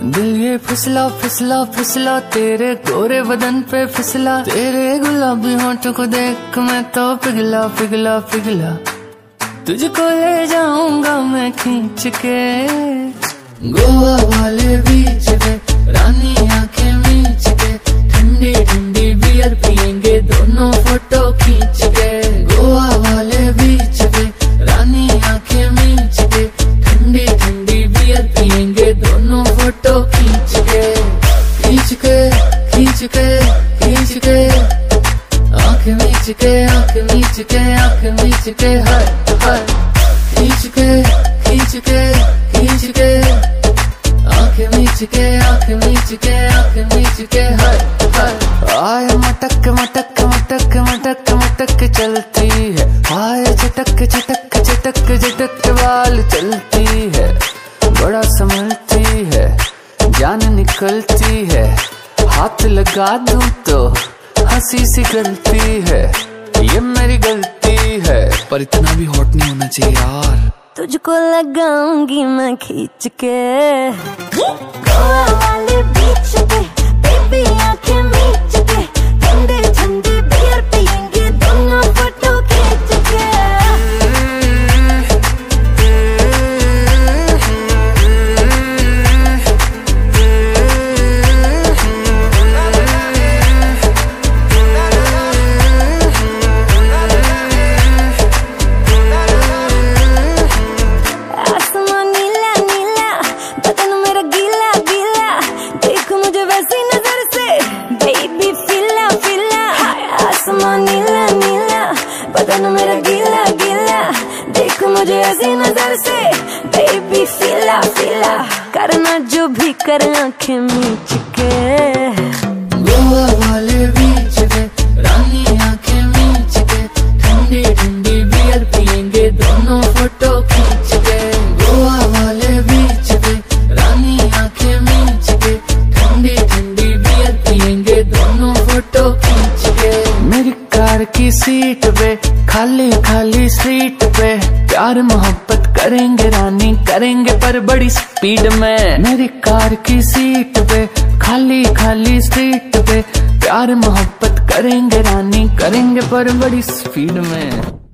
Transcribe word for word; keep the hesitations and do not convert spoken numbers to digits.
दिल ये फिसला फिसला फिसला तेरे गोरे बदन पे फिसला, तेरे गुलाबी होंठों को देख मैं तो पिघला पिघला पिघला। तुझको ले जाऊंगा मैं खींच के गोवा वाले बीच पे, रानी आंखें मीच के, ठंडी ठंडी बियर पियेंगे दोनों फोटो खींच के। गोवा वाले बीच पे, रानी आंखें मीच के, ठंडी ठंडी बियर पियेंगे दोनों फोटो खींच के। खींच के खींच के खींच के आंखें मीच के, आंखें मीच के, आंखें मीच के, हाय हाय। खींच के खींच के खींच के आंखें मीच के, आंखें मीच के, आंखें मीच के, हाय हाय। आय मटक मटक मटक मटक मटक चलती है, आय झटक झटक झटक झटक बाल चलती है। बड़ा संभलती है, जान निकलती है, हाथ लगा दूं तो हंसी सी गलती है। ये मेरी गलती है, पर इतना भी हॉट नहीं होना चाहिए यार। तुझको लगाऊंगी मैं खींच के गोवा वाले बीच पे, बेबी आंखें मीच के, ठंडे ठंडे बियर पियेंगे दोनों फोटो खींच के। नीला नीला बदन मेरा गीला गीला, देख मुझे ऐसी नजर से बेबी फीला फीला, करना जो भी कर आंखें मीच के। गोवा वाले बीच पे, रानी आंखें मीच के, ठंडी ठंडी बियर पियेंगे दोनों फोटो खींच के। गोवा वाले बीच पे, रानी आंखें मीच के, ठंडी ठंडी बियर पियेंगे दोनों फोटो खींच के। मेरी कार की सीट पे, खाली खाली सीट पे, प्यार मोहब्बत करेंगे रानी करेंगे पर बड़ी स्पीड में। मेरी कार की सीट पे, खाली खाली सीट पे, प्यार मोहब्बत करेंगे रानी करेंगे पर बड़ी स्पीड में।